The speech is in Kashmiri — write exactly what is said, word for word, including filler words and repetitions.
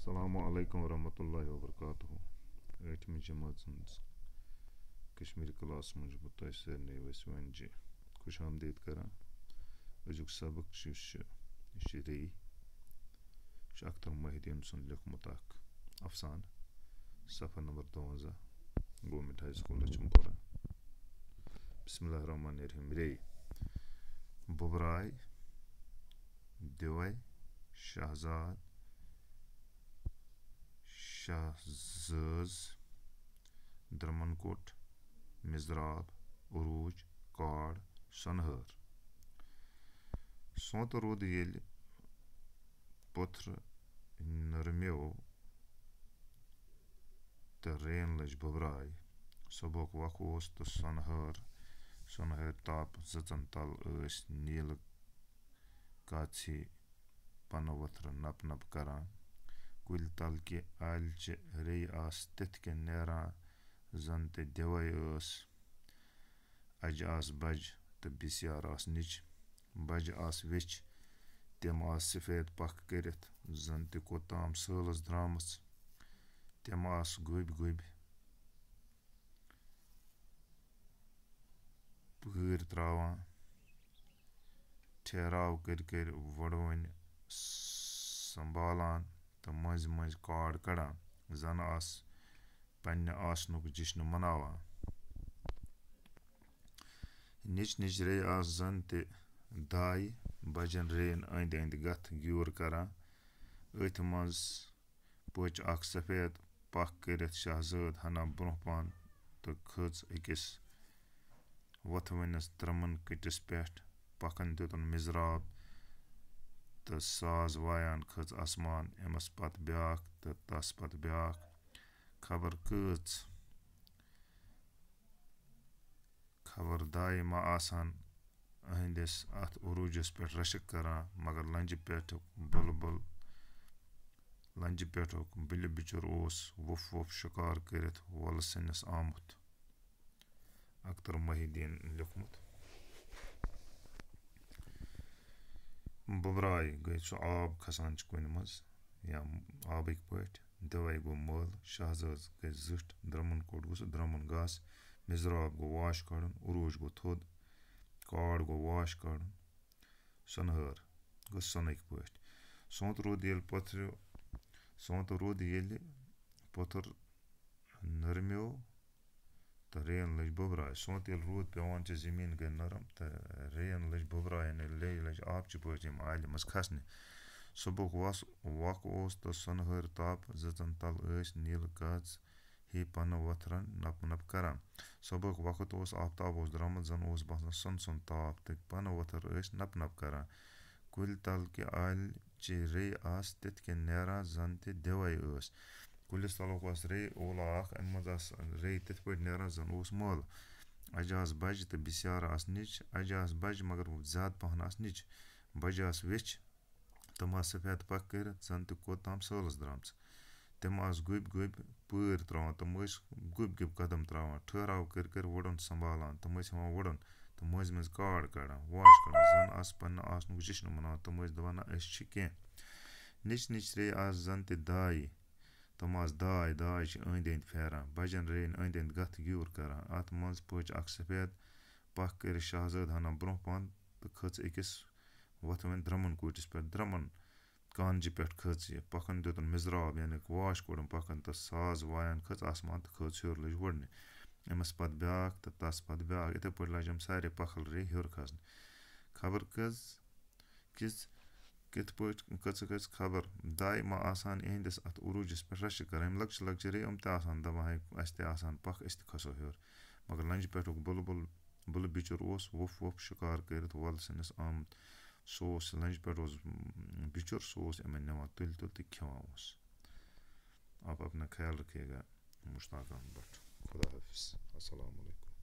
Assalamu alaikum warahmatullahi wabarakatuh. ٲٹھمہِ جمٲژ ہٕنٛز کشمیٖری کلاس منٛز چھُس بہٕ تۄہہِ سارنٕے ویسہِ وَنجہِ خوش آمدید کران. أزیُک سبق چھُ یُس چھُ یہِ چھُ ری یہِ چھُ اختر محدیٖن سُنٛد لیوٚکھمُت اکھ افسانہٕ صفحہ نمبر دُوَنزاہ گورمنٹ ہاے سکوٗل لچھمپورہ. بسم اللہ الرحمن الرحیم. ری بُبراے دِوے شہزاد شاہزٲژ درمن کوٹ مِزراب عروٗج کاڈ سۄنہٕر. سونتہٕ روٗد ییٚلہِ پوٚتھرٕ نرمیو تہٕ رین لٔج بُبراے. صبحُک وق اوس تہٕ سۄنہٕر سۄنہٕرۍ تاپہٕ زٕژن تل ٲسۍ نیٖلہٕ کاژھی پنہٕ ؤتھرٕ نپ نپ کران. کُلۍ تل کہِ عالچہِ ریٚیہِ آسہٕ تِتھ کٔنۍ نیران زن تہِ دِوے ٲس. اجہِ آسہٕ بجہِ تہٕ بِسیار آسہٕ نِچہِ. بجہِ آسہٕ ویچھِ تِم آسہٕ سفید پکھ کٔرِتھ زن تہِ کوٚتام سٲلس درامٕژ. تِم آسہٕ گوٚبۍ گوٚبۍ پٲرۍ تراوان ٹھہراو کٔرۍ کٔرۍ وُڑوٕنۍ سنبھالان تہٕ مٔنٛزۍ مٔنٛزۍ کاڈ کڑان. زن آسہٕ پننہِ آسنُک جشنہٕ مناوان. نِچ نِچ ریٚیہِ آسہٕ زن تہِ دایہِ بجن ریٚین أنٛدۍ أنٛدۍ گتھ گیوٗر کران. أتھۍ منٛز پٔچ اکھ سفید پکھ کٔرِتھ شہزٲد ہنا برونٛہہ پہن تہٕ کھٔژ أکِس وۄتھوٕنِس درمن کٔٹِس پٮ۪ٹھ. پکھن دِتُن مِزراب تہٕ ساز وایان کھٔژ آسمان. أمِس پتہٕ بیٛاکھ تہٕ تس پتہٕ بیٛاکھ. خبر کۭژ خبر دایہِ ما آسہن أہنٛدِس اتھ عروٗجس پٮ۪ٹھ رشک کران. مگر لنجہِ پٮ۪ٹھُک بُلبُل لنجہِ پٮ۪ٹھُک بِلہِ بِچُر اوس وُپھ وُپھ شِکار کٔرِتھ وۄلہٕ سِنِس آمُت. اختر محدیٖن لیوٚکھمُت. بُبراے گٔے سُہ آب کھسان چھُ کُنہِ منٛز یا آبٕکۍ پٲٹھۍ. دِوے گوٚو مٲل. شہزٲژ گٔے زٕٹھ. درمُن کوٚٹ گوٚو سُہ درمُن گاسہٕ. مِزراب گوٚو واش کڑُن. عروٗج گوٚو تھوٚد. کاڈ گوٚو واش کڑُن. سۄنہٕر گوٚو سۄنٕکۍ پٲٹھۍ. سونٛتہٕ روٗد ییٚلہِ پوٚتھرِ سونٛتہٕ روٗد ییٚلہِ پوٚتُر نرمیو تہٕ رین لٔج بُبراے. سونٛتہٕ ییٚلہِ روٗد پیٚوان چھُ زٔمیٖن گٔے نرم تہٕ رین لٔج بُبراے یعنی لیٚج لٔج آبچہِ پٲٹھۍ یِم آلہِ منٛز کھسنہِ. صبحُک وس وق اوس تہٕ سۄنہٕرۍ تاپہٕ زٕژن تل ٲسۍ نیٖلہٕ کاژ ہی پنہٕ ؤتھرن نپ نپ کران. صبحُک وقت اوس. آفتاب اوس درامُت. زن اوس باسان سُن سُن تاپھ تہٕ پنہٕ ؤتھر ٲسۍ نپ نپ کران. کُلۍ تل کہِ عالچہِ ریٚیہِ آسہٕ تِتھ کٔنۍ نیران زن تہِ دِوے ٲس. کُلِس تلُک ٲس ریٚیہِ اولا اکھ. امہِ منٛز آسہٕ ریٚیہِ تِتھ پٲٹھۍ نیران زن اوس مٲلہٕ. اجہِ آسہٕ بجہِ تہٕ بِسیار آسہٕ نِچ. اجہِ آسہٕ بجہِ مگر زیادٕ پہن آسہٕ نِچ. بجہِ آسہٕ ویچھِ تِم آسہٕ سفید پکھ کٔرِتھ زن تہِ کوٚتام سٲلس درامژٕ. تِم آسہٕ گوٚبۍ گوٚبۍ پٲرۍ تراوان. تِم ٲسۍ گوٚبۍ گوٚبۍ قدم تراوان. ٹھہراو کٔرۍ کٔرۍ وُڑُن سنبھالان. تِم ٲسۍ ہٮ۪وان وُڑُن تہٕ مٔنٛزۍ مٔنٛزۍ کاڈ کڑان واش کڑان. زن آسہٕ پننہِ آسنُک جشنہٕ مناوان. تِم ٲسۍ دپان نہ أسۍ چھِ کینٛہہ. نِچ نِچ ریٚیہِ آسہٕ زن تہِ دایہِ. تِم آسہٕ داے داے چھِ أنٛدۍ أنٛدۍ پھیران. بجن ریٚیَن أنٛدۍ أنٛدۍ گتھ گیوٗر کران. اتھ منٛز پٔچ اکھ سفید پکھ کٔرِتھ شہزٲد ہنا برونٛہہ پہن تہٕ کھٔژ أکِس وۄتھوٕنۍ درمُن کوٗٹِس پٮ۪ٹھ. درمُن کانجہِ پٮ۪ٹھ کھٔژ یہِ. پکھن دِتُن مِزراب یعنی واش کوٚڑُن پکھن تہٕ ساز وایان کھٔژ آسمان تہٕ کھٔژ ہیوٚر لٔج وُڑنہِ. أمِس پتہٕ بیٛاکھ تہٕ تس پتہٕ بیٛاکھ. یِتھے پٲٹھۍ لجہِ یِم سارے پکھل ریٚیہِ ہیوٚر کھسنہِ. خبر کٔژ کِژ کِتھ پٲٹھۍ کٔژٕ کٔژ خبر دایہِ ما آسہن یِہنٛدِس اتھ عروٗجس پٮ۪ٹھ رشک کران. یِم لۄکچہِ لۄکچہِ ریٚیہِ یِم تہِ آسہن دپان ہے اسہِ تہِ آسہن پکھ أسۍ تہِ کھسو ہیوٚر. مگر لنجہِ پٮ۪ٹھُک بُلبُل بُلہٕ بِچُر اوس وُپھ وُپھ شِکار کٔرِتھ وۄلہٕ سِنِس آمُت. سُہ اوس لنجہِ پٮ۪ٹھ اوس بِچُر سُہ اوس یِمن نِوان تُلۍ تُلۍ تہٕ کھٮ۪وان اوس. آپ اپنا خیال رکھیے گا. مشتاق احمد بٹ. خدا حافظ. السلام علیکم.